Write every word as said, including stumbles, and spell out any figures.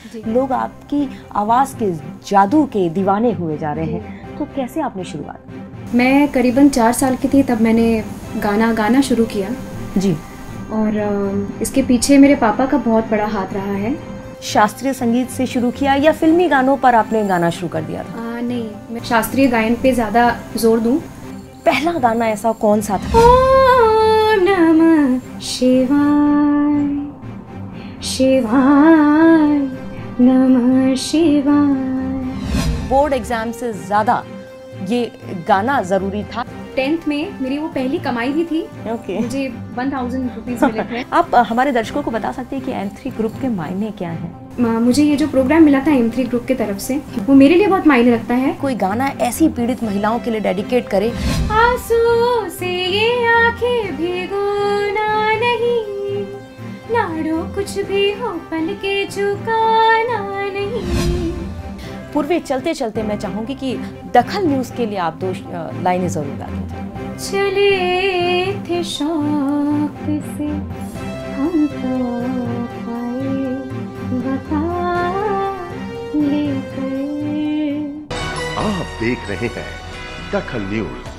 लोग आपकी आवाज़ के जादू के दीवाने हुए जा रहे हैं। तो कैसे आपने शुरुआत? मैं करीबन चार साल की थी तब मैंने गाना गाना शुरू किया जी। और इसके पीछे मेरे पापा का बहुत बड़ा हाथ रहा है। शास्त्रीय संगीत से शुरू किया या फिल्मी गानों पर आपने गाना शुरू कर दिया था? आ, नहीं, मैं शास्त्रीय गायन पे ज़्यादा जोर दूँ। पहला गाना ऐसा कौन सा था? ओम नमः शिवाय, शिवाय नमः शिवाय। बोर्ड एग्जाम से ज़्यादा ये गाना ज़रूरी था? टेंथ में मेरी वो पहली कमाई भी थी। ओके। मुझे वन थाउजेंड रुपीज़ मिले थे। आप हमारे दर्शकों को बता सकते हैं कि एम थ्री ग्रुप के मायने क्या हैं? मुझे ये जो प्रोग्राम मिला था एम थ्री ग्रुप की तरफ से, वो मेरे लिए बहुत मायने रखता है। कोई गाना ऐसी पीड़ित महिलाओं के लिए डेडिकेट करे। आंसू से ये आंखें भिगोना नहीं, लाडो कुछ भी हो पल के झुकाना नहीं। पूर्वी चलते चलते मैं चाहूंगी कि दखल न्यूज के लिए आप दो लाइनें जरूर गा दीजिए। चले थे शौक से हम तो पाए बता लेकर। आप देख रहे हैं दखल न्यूज।